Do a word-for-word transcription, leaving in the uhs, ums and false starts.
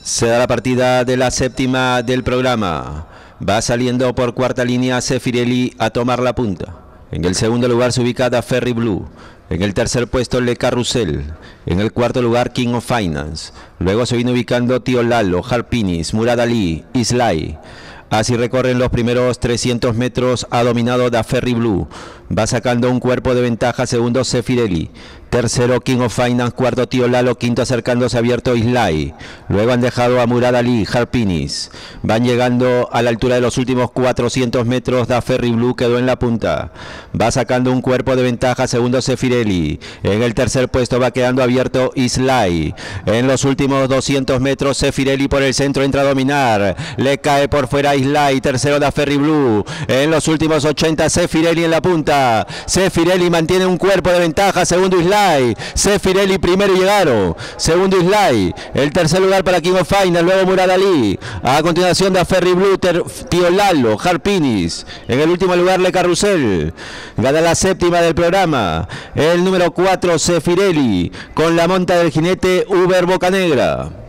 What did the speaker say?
Se da la partida de la séptima del programa. Va saliendo por cuarta línea Zeffirelli a tomar la punta. En el segundo lugar se ubica Da Ferry Blue. En el tercer puesto Le Carrusel. En el cuarto lugar King of Finance. Luego se viene ubicando Tío Lalo, Harpinis, Murad Ali, Islay. Así recorren los primeros trescientos metros. Ha dominado Da Ferry Blue. Va sacando un cuerpo de ventaja. Segundo Zeffirelli. Tercero King of Finance. Cuarto Tío Lalo. Quinto acercándose abierto Islay. Luego han dejado a Murad Ali, Harpinis. Van llegando a la altura de los últimos cuatrocientos metros. Da Ferry Blue quedó en la punta. Va sacando un cuerpo de ventaja. Segundo Zeffirelli. En el tercer puesto va quedando abierto Islay. En los últimos doscientos metros Zeffirelli por el centro entra a dominar. Le cae por fuera Islay. Tercero Da Ferry Blue. En los últimos ochenta Zeffirelli en la punta. Zeffirelli mantiene un cuerpo de ventaja. Segundo Islay. Zeffirelli primero llegaron. Segundo Islay. El tercer lugar para King of Finance. Luego Murad Ali. A continuación Da Ferry Blue. Tío Lalo, Harpinis. En el último lugar Le Carrusel. Gana la séptima del programa. El número cuatro Zeffirelli. Con la monta del jinete Uber Bocanegra.